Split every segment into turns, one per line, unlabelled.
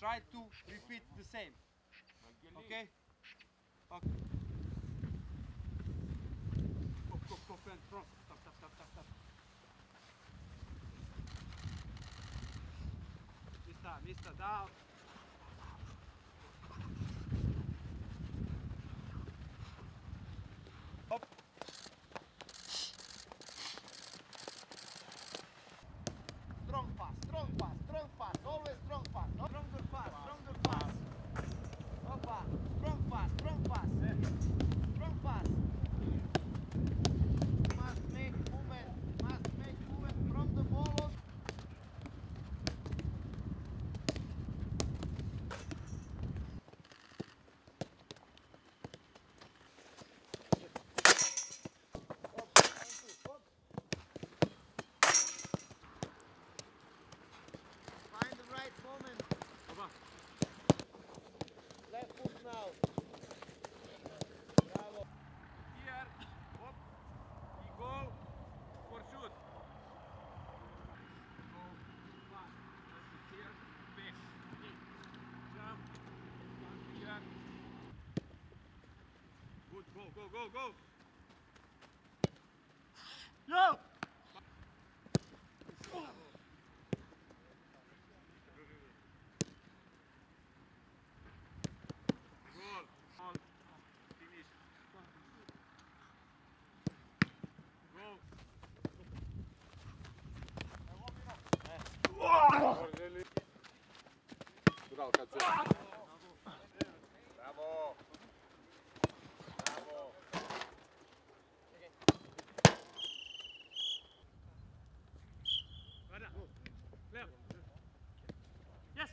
try to repeat the same. Okay? Okay. Go, friend, front. Stop. Mister, down. Hop. Strong pass, always strong pass. Stronger pass. Hoppa, strong pass. Strong pass. Must make movement from the ball. Find the right moment. Left foot now. Bravo.
Here, hop, you go for shoot. Go fast, here, back, jump, here. Good, go.
Yo!
Goal, on, finish. Bravo! Leo. Yes.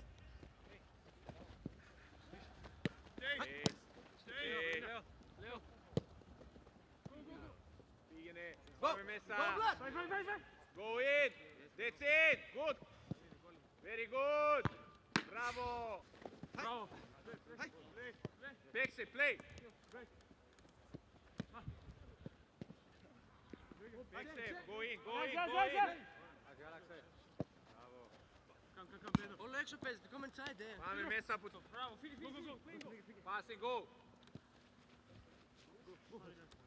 Stay. Leo. Stigene. Bravo messa. Go in. That's it. Good. Very good. Bravo. Pexe, play. Pexe, go in.
Oh, leuk zo, Peter. Kom inside there.
Mame messa put. Bravo. Go. Pass and go.